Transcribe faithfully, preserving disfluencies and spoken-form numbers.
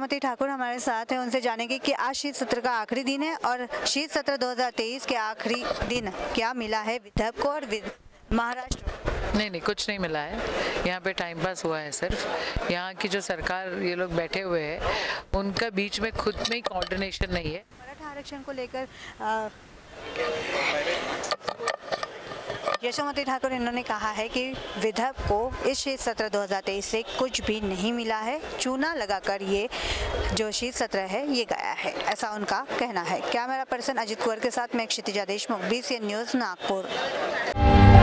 यशोमती ठाकुर हमारे साथ हैं, उनसे जानेंगे कि आज शीत सत्र का आखिरी दिन है और शीत सत्र दो हज़ार तेईस के आखिरी दिन क्या मिला है विदर्भ को और महाराष्ट्र? नहीं नहीं कुछ नहीं मिला है, यहाँ पे टाइम पास हुआ है सिर्फ। यहाँ की जो सरकार ये लोग बैठे हुए हैं उनका बीच में खुद में ही कोऑर्डिनेशन नहीं है। मराठा आरक्षण को लेकर यशोमती ठाकुर इन्होंने कहा है कि विदर्भ को इस शीत सत्र दो हज़ार तेईस से कुछ भी नहीं मिला है, चूना लगाकर ये जो शीत सत्र है ये गया है, ऐसा उनका कहना है। कैमरा पर्सन अजित कुंवर के साथ मैं Kshitija Deshmukh, B C N news Nagpur.